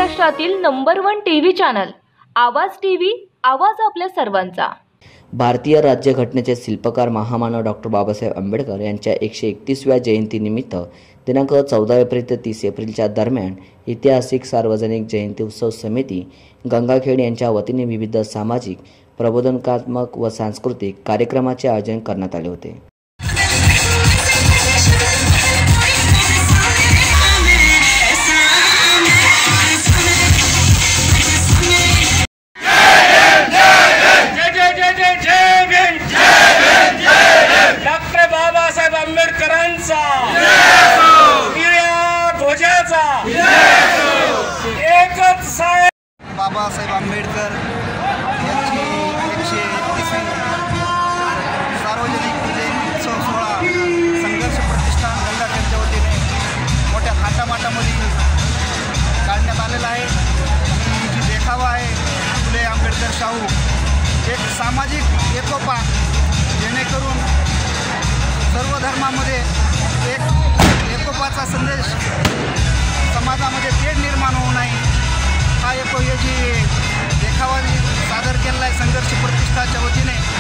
महाराष्ट्रातील number 1 TV channel Aawaz TV, आवाज आपल्या सर्वांचा। भारतीय राज्यघटनेचे शिल्पकार महामानव डॉक्टर बाबासाहेब आंबेडकर यांच्या 131व्या जयंतीनिमित्त दिनांक 14 एप्रिल ते 30 एप्रिलच्या दरम्यान ऐतिहासिक सार्वजनिक जयंती उत्सव समिती गंगाखेड यांच्या वतीने विविध सामाजिक, प्रबोधनात्मक व सांस्कृतिक कार्यक्रमाचे आयोजन करण्यात आले होते। बाबासाहेब आंबेडकर यांची 131वी सार्वजनिक जयंती उत्सव सोहळा संघर्ष प्रतिष्ठान गंगाखेडच्या वतीने मोठ्या थाटामाटामध्ये काढण्यात आलेला आहे। आणि जी देखावा आहे फुले आंबेडकर शाहू, एक सामाजिक एकोपा जेणेकरून सर्व धर्मामध्ये एक एकोपाचा संदेश समाजामध्ये तेढ निर्माण होऊ नये हा जी देखावा सादर केला आहे संघर्ष प्रतिष्ठानच्या वतीने।